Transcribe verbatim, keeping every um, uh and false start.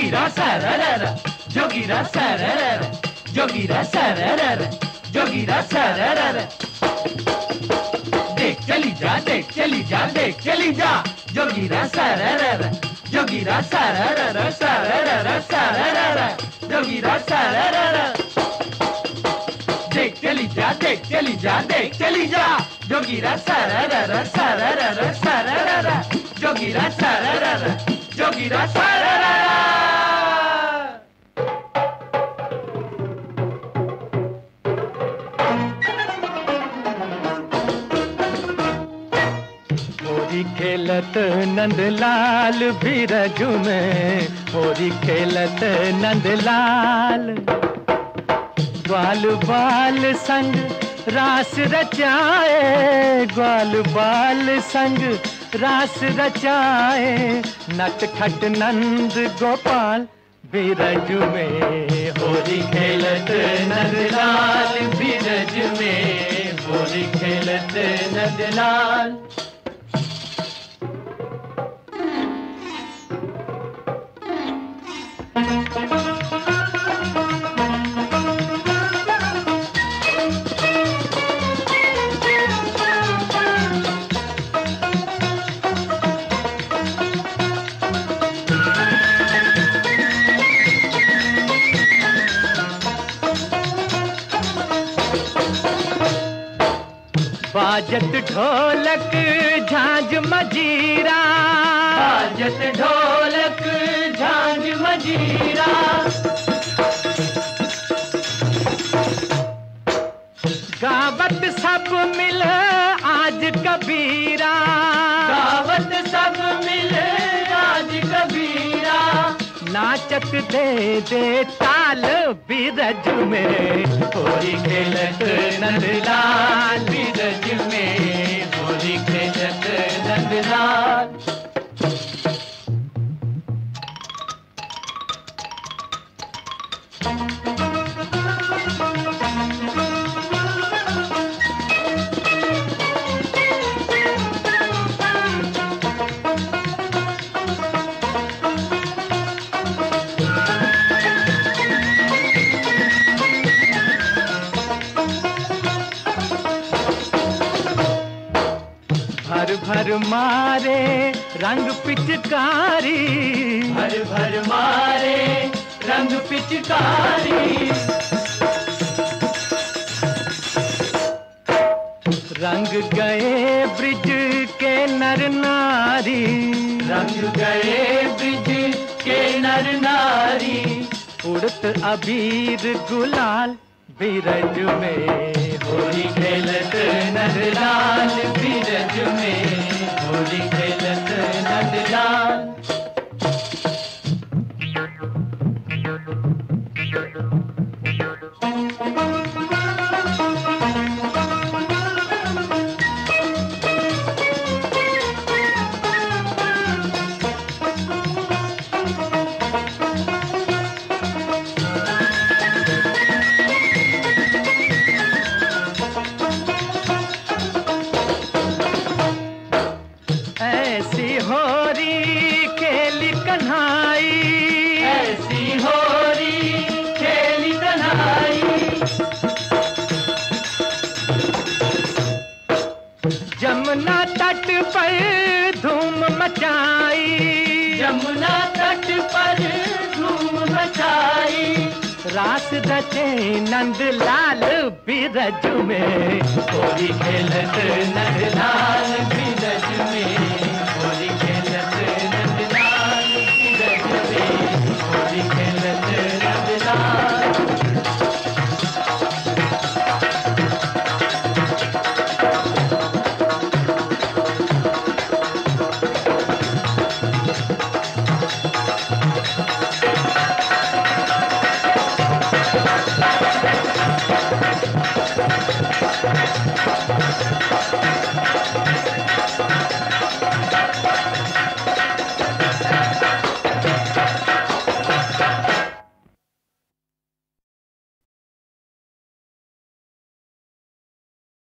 जोगीरा सररर जोगीरा सररर जोगीरा सररर जोगीरा सररर देख चली जा देख चली जा देख चली जा जोगीरा सररर जोगीरा सररर सररर सररर जोगीरा सररर देख चली जा देख चली जा देख चली जा जोगीरा सररर सररर सररर जोगीरा सररर जोगीरा सररर होरी खेलत नंदलाल बिरजू में होरी खेलत नंदलाल ग्वाल बाल संग रास रचाए ग्वाल बाल संग रास रचाए नटखट नंद गोपाल बिरजू में होरी खेलत नंदलाल बिरज में होरी खेलत नंदलाल बाजत ढोलक झांझ मजीरा बाजत ढोलक झांझ मजीरा गावत सब मिल आज कबीरा गावत सब मिल आज कबीरा नाचत दे दे ताल बिरज में होरी खेलत नंदलाल बिरज में होरी खेलत नंदलाल भर भर मारे रंग पिचकारी भर भर मारे रंग पिचकारी रंग गए ब्रिज के नर नारी रंग गए ब्रिज के नर नारी उड़त अबीर गुलाल बिरज में होली खेलत नंदलाल बिरज में होली खेलत नंदलाल ऐसी होरी खेली कन्हाई ऐसी होरी खेली कन्हाई जमुना तट पर धूम मचाई यमुना तट पर धूम मचाई रास रचे नंदलाल बिरज में होली खेलत नंदलाल बिरज